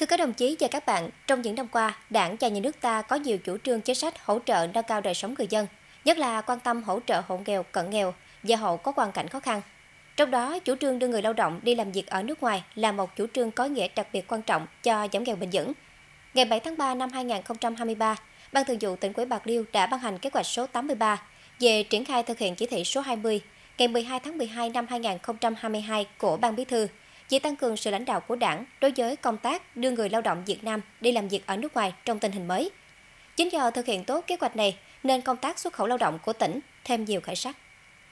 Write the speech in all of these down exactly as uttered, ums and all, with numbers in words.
Thưa các đồng chí và các bạn, trong những năm qua, Đảng và Nhà nước ta có nhiều chủ trương chính sách hỗ trợ nâng cao đời sống người dân, nhất là quan tâm hỗ trợ hộ nghèo, cận nghèo và hộ có hoàn cảnh khó khăn. Trong đó, chủ trương đưa người lao động đi làm việc ở nước ngoài là một chủ trương có ý nghĩa đặc biệt quan trọng cho giảm nghèo bền vững. Ngày bảy tháng ba năm hai nghìn không trăm hai mươi ba, Ban Thường vụ Tỉnh ủy Bạc Liêu đã ban hành kế hoạch số tám mươi ba về triển khai thực hiện chỉ thị số hai mươi ngày mười hai tháng mười hai năm hai nghìn không trăm hai mươi hai của Ban Bí thư về tăng cường sự lãnh đạo của Đảng đối với công tác đưa người lao động Việt Nam đi làm việc ở nước ngoài trong tình hình mới. Chính nhờ thực hiện tốt kế hoạch này nên công tác xuất khẩu lao động của tỉnh thêm nhiều khởi sắc.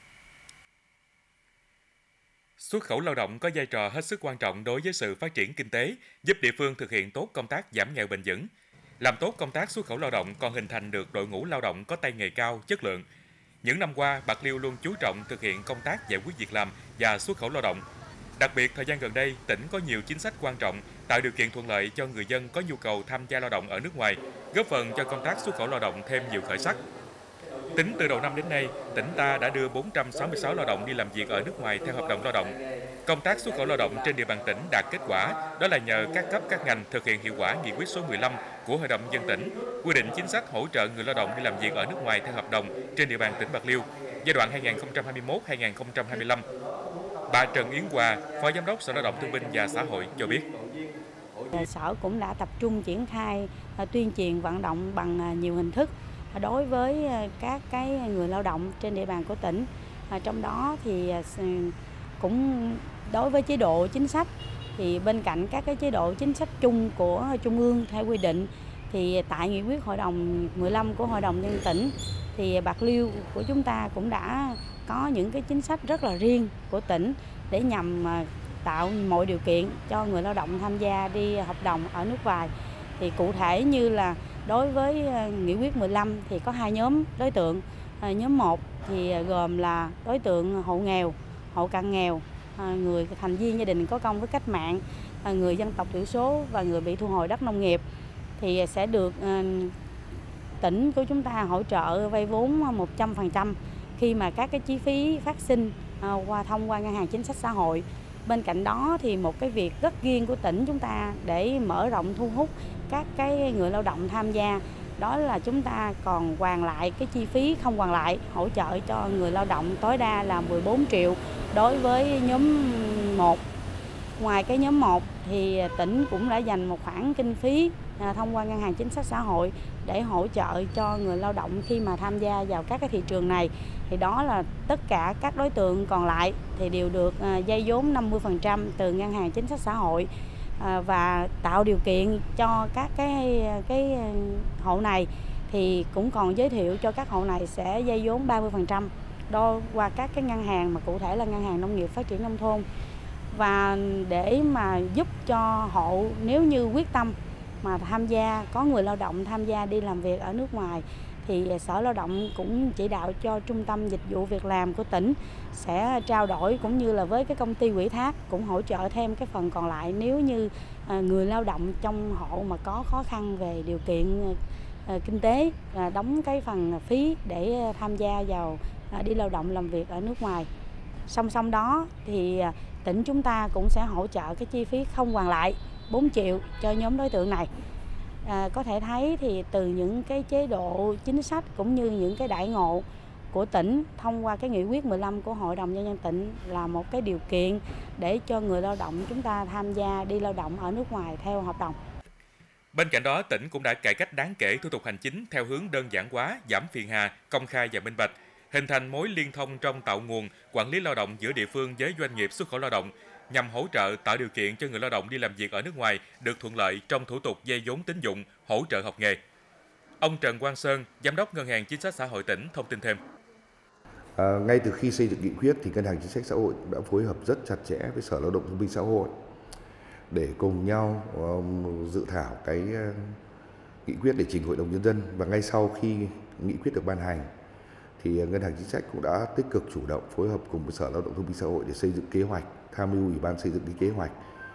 Xuất khẩu lao động có vai trò hết sức quan trọng đối với sự phát triển kinh tế, giúp địa phương thực hiện tốt công tác giảm nghèo bền vững. Làm tốt công tác xuất khẩu lao động còn hình thành được đội ngũ lao động có tay nghề cao, chất lượng. Những năm qua, Bạc Liêu luôn chú trọng thực hiện công tác giải quyết việc làm và xuất khẩu lao động. Đặc biệt, thời gian gần đây, tỉnh có nhiều chính sách quan trọng tạo điều kiện thuận lợi cho người dân có nhu cầu tham gia lao động ở nước ngoài, góp phần cho công tác xuất khẩu lao động thêm nhiều khởi sắc. Tính từ đầu năm đến nay, tỉnh ta đã đưa bốn trăm sáu mươi sáu lao động đi làm việc ở nước ngoài theo hợp đồng lao động. Công tác xuất khẩu lao động trên địa bàn tỉnh đạt kết quả, đó là nhờ các cấp các ngành thực hiện hiệu quả nghị quyết số mười lăm của Hội đồng nhân dân tỉnh, quy định chính sách hỗ trợ người lao động đi làm việc ở nước ngoài theo hợp đồng trên địa bàn tỉnh Bạc Liêu giai đoạn hai nghìn không trăm hai mươi mốt đến hai nghìn không trăm hai mươi lăm. Bà Trần Yến Hòa, Phó Giám đốc Sở Lao động Thương binh và Xã hội cho biết. Sở cũng đã tập trung triển khai tuyên truyền vận động bằng nhiều hình thức đối với các cái người lao động trên địa bàn của tỉnh. Trong đó thì cũng đối với chế độ chính sách thì bên cạnh các cái chế độ chính sách chung của Trung ương theo quy định thì tại nghị quyết Hội đồng mười lăm của Hội đồng nhân dân tỉnh thì Bạc Liêu của chúng ta cũng đã có những cái chính sách rất là riêng của tỉnh để nhằm tạo mọi điều kiện cho người lao động tham gia đi hợp đồng ở nước ngoài. Thì cụ thể như là đối với nghị quyết mười lăm thì có hai nhóm đối tượng. Nhóm một thì gồm là đối tượng hộ nghèo, hộ cận nghèo, người thành viên gia đình có công với cách mạng, người dân tộc thiểu số và người bị thu hồi đất nông nghiệp thì sẽ được tỉnh của chúng ta hỗ trợ vay vốn một trăm phần trăm khi mà các cái chi phí phát sinh qua thông qua ngân hàng chính sách xã hội. Bên cạnh đó thì một cái việc rất riêng của tỉnh chúng ta để mở rộng thu hút các cái người lao động tham gia đó là chúng ta còn hoàn lại cái chi phí không hoàn lại hỗ trợ cho người lao động tối đa là mười bốn triệu đối với nhóm một. Ngoài cái nhóm một thì tỉnh cũng đã dành một khoản kinh phí thông qua ngân hàng chính sách xã hội để hỗ trợ cho người lao động khi mà tham gia vào các cái thị trường này. Thì đó là tất cả các đối tượng còn lại thì đều được vay vốn năm mươi phần trăm từ ngân hàng chính sách xã hội và tạo điều kiện cho các cái cái hộ này thì cũng còn giới thiệu cho các hộ này sẽ vay vốn ba mươi phần trăm đo qua các cái ngân hàng mà cụ thể là ngân hàng nông nghiệp phát triển nông thôn. Và để mà giúp cho hộ nếu như quyết tâm mà tham gia, có người lao động tham gia đi làm việc ở nước ngoài thì Sở Lao động cũng chỉ đạo cho Trung tâm Dịch vụ Việc làm của tỉnh sẽ trao đổi cũng như là với cái công ty ủy thác cũng hỗ trợ thêm cái phần còn lại nếu như người lao động trong hộ mà có khó khăn về điều kiện kinh tế đóng cái phần phí để tham gia vào đi lao động làm việc ở nước ngoài. Song song đó thì tỉnh chúng ta cũng sẽ hỗ trợ cái chi phí không hoàn lại bốn triệu cho nhóm đối tượng này. À, có thể thấy thì từ những cái chế độ chính sách cũng như những cái đãi ngộ của tỉnh thông qua cái nghị quyết mười lăm của Hội đồng nhân dân tỉnh là một cái điều kiện để cho người lao động chúng ta tham gia đi lao động ở nước ngoài theo hợp đồng. Bên cạnh đó, tỉnh cũng đã cải cách đáng kể thủ tục hành chính theo hướng đơn giản hóa, giảm phiền hà, công khai và minh bạch, hình thành mối liên thông trong tạo nguồn, quản lý lao động giữa địa phương với doanh nghiệp xuất khẩu lao động, nhằm hỗ trợ tạo điều kiện cho người lao động đi làm việc ở nước ngoài được thuận lợi trong thủ tục vay vốn tín dụng, hỗ trợ học nghề. Ông Trần Quang Sơn, Giám đốc Ngân hàng Chính sách Xã hội tỉnh thông tin thêm. À, ngay từ khi xây dựng nghị quyết thì Ngân hàng Chính sách Xã hội đã phối hợp rất chặt chẽ với Sở Lao động Thương binh Xã hội để cùng nhau um, dự thảo cái uh, nghị quyết để trình Hội đồng Nhân dân. Và ngay sau khi nghị quyết được ban hành thì Ngân hàng Chính sách cũng đã tích cực chủ động phối hợp cùng với Sở Lao động Thương binh Xã hội để xây dựng kế hoạch, tham mưu Ủy ban xây dựng cái kế hoạch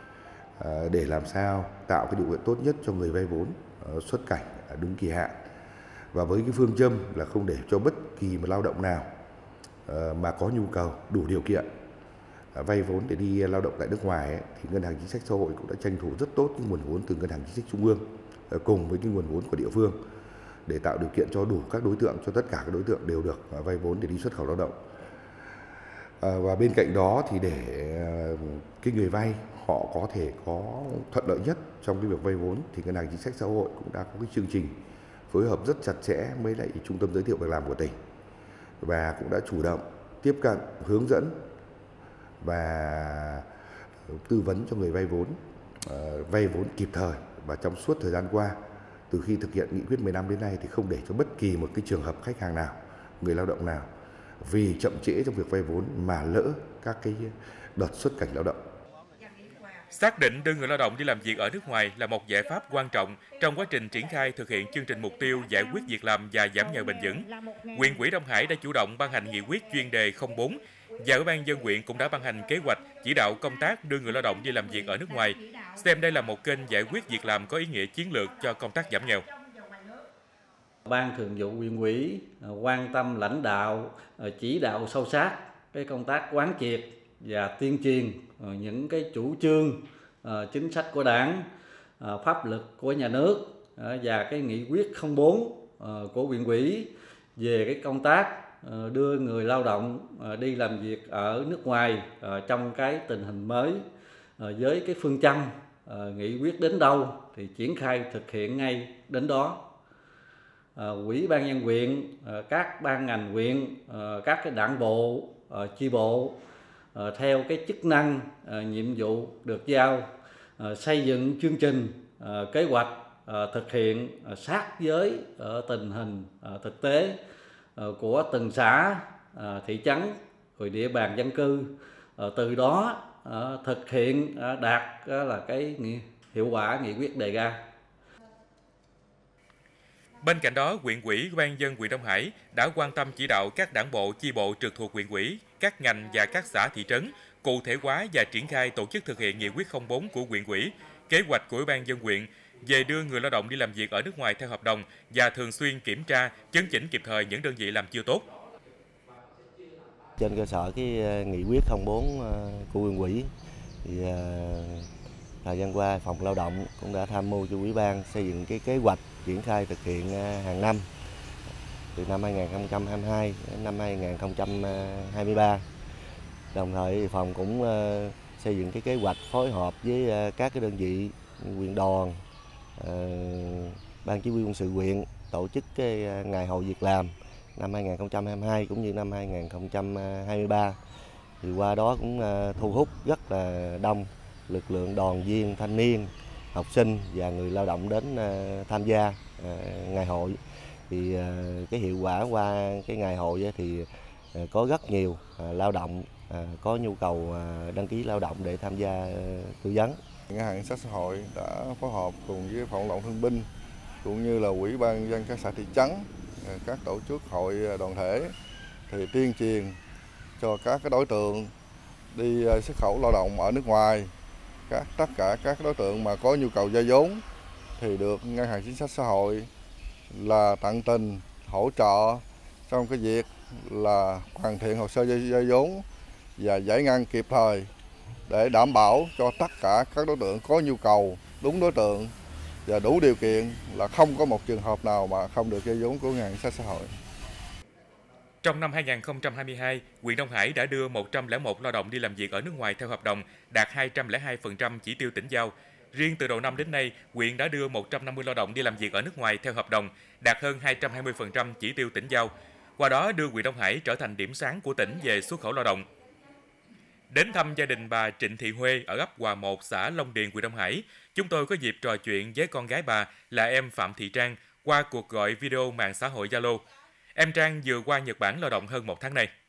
để làm sao tạo cái điều kiện tốt nhất cho người vay vốn xuất cảnh đúng kỳ hạn, và với cái phương châm là không để cho bất kỳ một lao động nào mà có nhu cầu đủ điều kiện vay vốn để đi lao động tại nước ngoài ấy, thì Ngân hàng Chính sách Xã hội cũng đã tranh thủ rất tốt những nguồn vốn từ Ngân hàng Chính sách Trung ương cùng với những nguồn vốn của địa phương để tạo điều kiện cho đủ các đối tượng, cho tất cả các đối tượng đều được vay vốn để đi xuất khẩu lao động. Và bên cạnh đó thì để cái người vay họ có thể có thuận lợi nhất trong cái việc vay vốn thì Ngân hàng Chính sách Xã hội cũng đã có cái chương trình phối hợp rất chặt chẽ với lại Trung tâm Giới thiệu Việc làm của tỉnh và cũng đã chủ động tiếp cận, hướng dẫn và tư vấn cho người vay vốn, uh, vay vốn kịp thời. Và trong suốt thời gian qua, từ khi thực hiện nghị quyết mười năm đến nay thì không để cho bất kỳ một cái trường hợp khách hàng nào, người lao động nào vì chậm trễ trong việc vay vốn mà lỡ các cái đợt xuất cảnh lao động. Xác định đưa người lao động đi làm việc ở nước ngoài là một giải pháp quan trọng trong quá trình triển khai thực hiện chương trình mục tiêu giải quyết việc làm và giảm nghèo bền vững. Huyện ủy Đông Hải đã chủ động ban hành nghị quyết chuyên đề không bốn và Ủy ban nhân dân huyện cũng đã ban hành kế hoạch chỉ đạo công tác đưa người lao động đi làm việc ở nước ngoài, xem đây là một kênh giải quyết việc làm có ý nghĩa chiến lược cho công tác giảm nghèo. Ban Thường vụ huyện ủy quan tâm lãnh đạo, chỉ đạo sâu sát cái công tác quán triệt và tuyên truyền những cái chủ trương, chính sách của Đảng, pháp luật của nhà nước và cái nghị quyết không bốn của huyện ủy về cái công tác đưa người lao động đi làm việc ở nước ngoài trong cái tình hình mới với cái phương châm nghị quyết đến đâu thì triển khai thực hiện ngay đến đó. Ủy ban nhân huyện, các ban ngành huyện, các cái đảng bộ, chi bộ theo cái chức năng, nhiệm vụ được giao xây dựng chương trình, kế hoạch thực hiện sát với tình hình thực tế của từng xã, thị trấn, rồi địa bàn dân cư, từ đó thực hiện đạt là cái hiệu quả nghị quyết đề ra. Bên cạnh đó, huyện ủy, Ủy ban nhân dân huyện Đông Hải đã quan tâm chỉ đạo các đảng bộ, chi bộ trực thuộc huyện ủy, các ngành và các xã thị trấn cụ thể hóa và triển khai tổ chức thực hiện nghị quyết không bốn của huyện ủy, kế hoạch của Ủy ban nhân dân huyện về đưa người lao động đi làm việc ở nước ngoài theo hợp đồng và thường xuyên kiểm tra, chấn chỉnh kịp thời những đơn vị làm chưa tốt. Trên cơ sở cái nghị quyết không bốn của huyện ủy thì thời gian qua Phòng Lao động cũng đã tham mưu cho Ủy ban xây dựng cái kế hoạch triển khai thực hiện hàng năm từ năm hai nghìn không trăm hai mươi hai đến năm hai nghìn không trăm hai mươi ba. Đồng thời phòng cũng xây dựng cái kế hoạch phối hợp với các cái đơn vị huyện đoàn, ban chỉ huy quân sự huyện tổ chức cái ngày hội việc làm năm hai nghìn không trăm hai mươi hai cũng như năm hai nghìn không trăm hai mươi ba. Thì qua đó cũng thu hút rất là đông lực lượng đoàn viên, thanh niên, học sinh và người lao động đến tham gia ngày hội. Thì cái hiệu quả qua cái ngày hội thì có rất nhiều lao động có nhu cầu đăng ký lao động để tham gia tư vấn. Ngân hàng Chính sách Xã hội đã phối hợp cùng với Phòng Lao động Thương binh cũng như là Ủy ban nhân dân các xã thị trấn, các tổ chức hội đoàn thể thì tuyên truyền cho các cái đối tượng đi xuất khẩu lao động ở nước ngoài. Các tất cả các đối tượng mà có nhu cầu vay vốn thì được Ngân hàng Chính sách Xã hội là tận tình hỗ trợ trong cái việc là hoàn thiện hồ sơ vay vốn và giải ngân kịp thời để đảm bảo cho tất cả các đối tượng có nhu cầu đúng đối tượng và đủ điều kiện, là không có một trường hợp nào mà không được vay vốn của Ngân hàng Chính sách Xã hội. Trong năm hai nghìn không trăm hai mươi hai, huyện Đông Hải đã đưa một trăm lẻ một lao động đi làm việc ở nước ngoài theo hợp đồng, đạt hai trăm lẻ hai phần trăm chỉ tiêu tỉnh giao. Riêng từ đầu năm đến nay, huyện đã đưa một trăm năm mươi lao động đi làm việc ở nước ngoài theo hợp đồng, đạt hơn hai trăm hai mươi phần trăm chỉ tiêu tỉnh giao. Qua đó đưa huyện Đông Hải trở thành điểm sáng của tỉnh về xuất khẩu lao động. Đến thăm gia đình bà Trịnh Thị Huê ở ấp Hòa một, xã Long Điền, huyện Đông Hải, chúng tôi có dịp trò chuyện với con gái bà là em Phạm Thị Trang qua cuộc gọi video mạng xã hội Zalo. Em Trang vừa qua Nhật Bản lao động hơn một tháng nay.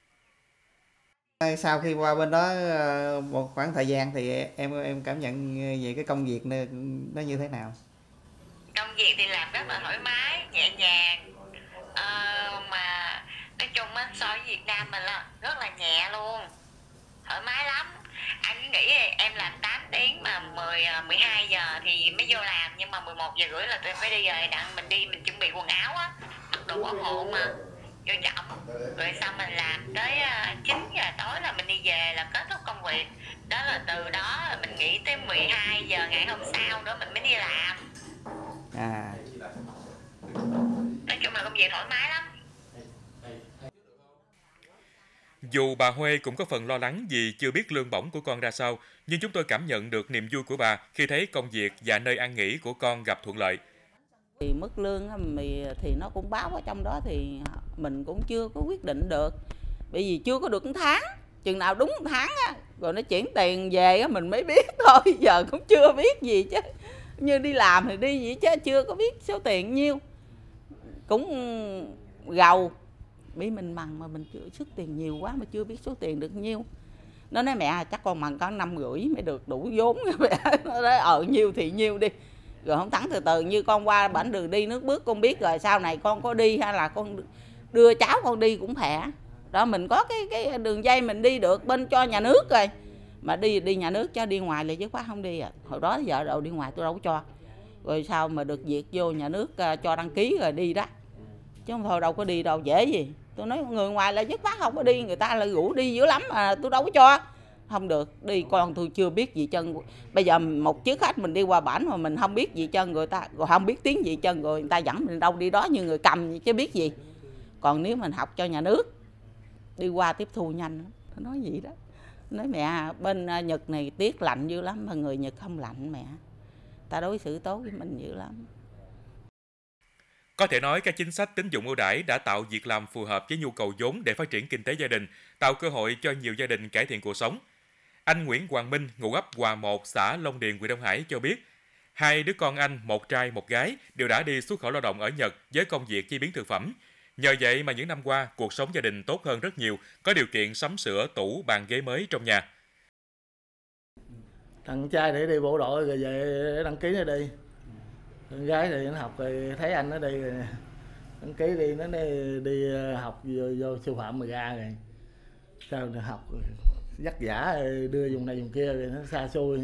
Sau khi qua bên đó một khoảng thời gian thì em em cảm nhận về cái công việc này, nó như thế nào? Công việc thì làm rất là thoải mái, nhẹ nhàng, à, mà nói chung á, so với Việt Nam mình là rất là nhẹ luôn, thoải mái lắm. Anh cứ nghĩ em làm tám tiếng mà mười, mười hai giờ thì mới vô làm, nhưng mà mười một giờ rưỡi là tôi phải đi rồi, đặng mình đi mình chuẩn bị quần áo á, mặc đồ bảo hộ mà, vô chậm, rồi xong mình làm tới chín giờ tối là mình đi về là kết thúc công việc. Đó là từ đó là mình nghỉ tới mười hai giờ ngày hôm sau nữa mình mới đi làm. À. Nói chung là công việc thoải mái lắm. Dù bà Huê cũng có phần lo lắng vì chưa biết lương bổng của con ra sao, nhưng chúng tôi cảm nhận được niềm vui của bà khi thấy công việc và nơi an nghỉ của con gặp thuận lợi. Thì mức lương thì nó cũng báo ở trong đó thì mình cũng chưa có quyết định được. Bởi vì chưa có được một tháng, chừng nào đúng một tháng á, rồi nó chuyển tiền về á mình mới biết thôi, giờ cũng chưa biết gì chứ. Như đi làm thì đi vậy chứ chưa có biết số tiền nhiêu. Cũng gầu, bị mình mằng mà mình chưa xuất tiền nhiều quá mà chưa biết số tiền được nhiêu. Nó nói mẹ chắc con mằng có năm rưỡi mới được đủ vốn. Mẹ nó nói ờ nhiêu thì nhiêu đi. Rồi không thắng từ từ như con qua bển đường đi nước bước con biết rồi sau này con có đi hay là con đưa cháu con đi cũng khỏe. Đó mình có cái cái đường dây mình đi được bên cho nhà nước rồi. Mà đi đi nhà nước cho đi ngoài là chứ quá không đi à. Hồi đó giờ đâu đi ngoài tôi đâu có cho. Rồi sao mà được việc vô nhà nước cho đăng ký rồi đi đó. Chứ không thôi đâu có đi đâu dễ gì. Tôi nói người ngoài là dứt khoát không có đi, người ta là rủ đi dữ lắm mà tôi đâu có cho. Không được, đi con tôi chưa biết gì chân. Bây giờ một chiếc khách mình đi qua bển mà mình không biết gì chân người ta, rồi không biết tiếng gì chân rồi người ta dẫn mình đâu đi đó như người cầm chứ biết gì. Còn nếu mình học cho nhà nước, đi qua tiếp thu nhanh lắm. Tôi nói gì đó. Nói mẹ bên Nhật này tiết lạnh dữ lắm mà người Nhật không lạnh mẹ. Ta đối xử tốt với mình dữ lắm. Có thể nói các chính sách tín dụng ưu đãi đã tạo việc làm phù hợp với nhu cầu vốn để phát triển kinh tế gia đình, tạo cơ hội cho nhiều gia đình cải thiện cuộc sống. Anh Nguyễn Hoàng Minh, ngụ ấp Hòa một, xã Long Điền, huyện Đông Hải cho biết, hai đứa con anh, một trai một gái, đều đã đi xuất khẩu lao động ở Nhật với công việc chế biến thực phẩm. Nhờ vậy mà những năm qua, cuộc sống gia đình tốt hơn rất nhiều, có điều kiện sắm sửa tủ, bàn ghế mới trong nhà. Thằng trai để đi bộ đội rồi về đăng ký nó đi. Con gái thì nó học rồi thấy anh nó đi rồi đăng ký đi, nó đi, đi học vô, vô sư phạm mà ra rồi. Sao nó học rồi, dắt giả đưa vùng này vùng kia rồi nó xa xôi.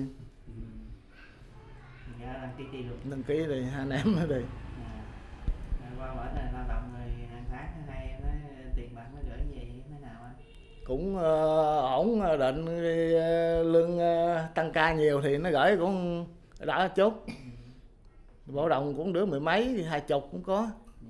Dạ, đăng ký đi được. Đăng ký đi, hai anh em nó đi. À, qua bển này lao động rồi hàng tháng hai em nói tiền bạc nó gửi về thế nào anh? Cũng uh, ổn định, uh, lương uh, tăng ca nhiều thì nó gửi cũng đã chút. Bộ đồng cũng đứa mười mấy, hai chục cũng có.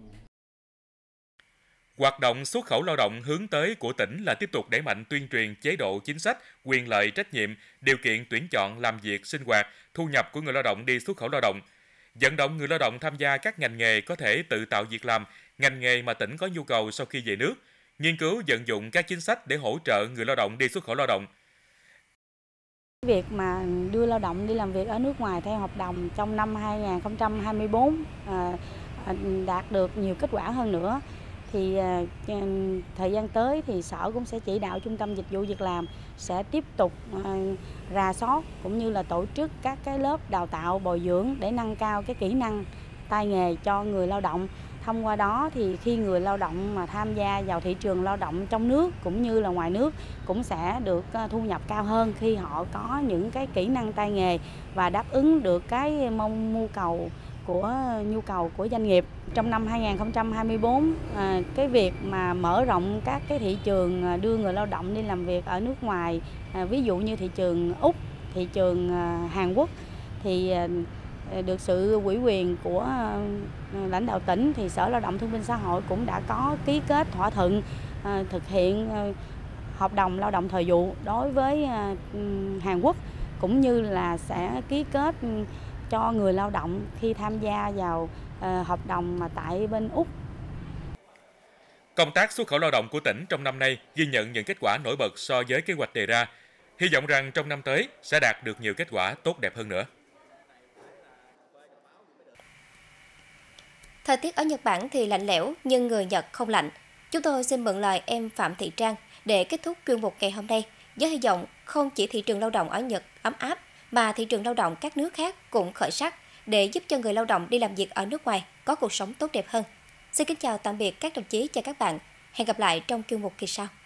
Hoạt động xuất khẩu lao động hướng tới của tỉnh là tiếp tục đẩy mạnh tuyên truyền chế độ chính sách, quyền lợi trách nhiệm, điều kiện tuyển chọn làm việc, sinh hoạt, thu nhập của người lao động đi xuất khẩu lao động. Vận động người lao động tham gia các ngành nghề có thể tự tạo việc làm, ngành nghề mà tỉnh có nhu cầu sau khi về nước. Nghiên cứu vận dụng các chính sách để hỗ trợ người lao động đi xuất khẩu lao động. Việc mà đưa lao động đi làm việc ở nước ngoài theo hợp đồng trong năm hai nghìn không trăm hai mươi tư à, đạt được nhiều kết quả hơn nữa. Thì à, thời gian tới thì Sở cũng sẽ chỉ đạo Trung tâm Dịch vụ Việc làm sẽ tiếp tục à, rà soát cũng như là tổ chức các cái lớp đào tạo bồi dưỡng để nâng cao cái kỹ năng tay nghề cho người lao động. Thông qua đó thì khi người lao động mà tham gia vào thị trường lao động trong nước cũng như là ngoài nước cũng sẽ được thu nhập cao hơn khi họ có những cái kỹ năng tay nghề và đáp ứng được cái mong nhu cầu của nhu cầu của doanh nghiệp. Trong năm hai nghìn không trăm hai mươi tư, à, cái việc mà mở rộng các cái thị trường đưa người lao động đi làm việc ở nước ngoài, à, ví dụ như thị trường Úc, thị trường à, Hàn Quốc thì à, được sự ủy quyền của lãnh đạo tỉnh thì Sở Lao động Thương binh Xã hội cũng đã có ký kết thỏa thuận à, thực hiện à, hợp đồng lao động thời vụ đối với à, Hàn Quốc cũng như là sẽ ký kết cho người lao động khi tham gia vào à, hợp đồng mà tại bên Úc. Công tác xuất khẩu lao động của tỉnh trong năm nay ghi nhận những kết quả nổi bật so với kế hoạch đề ra. Hy vọng rằng trong năm tới sẽ đạt được nhiều kết quả tốt đẹp hơn nữa. Thời tiết ở Nhật Bản thì lạnh lẽo nhưng người Nhật không lạnh. Chúng tôi xin mượn lời em Phạm Thị Trang để kết thúc chuyên mục ngày hôm nay với hy vọng không chỉ thị trường lao động ở Nhật ấm áp mà thị trường lao động các nước khác cũng khởi sắc để giúp cho người lao động đi làm việc ở nước ngoài có cuộc sống tốt đẹp hơn. Xin kính chào tạm biệt các đồng chí và các bạn. Hẹn gặp lại trong chuyên mục kỳ sau.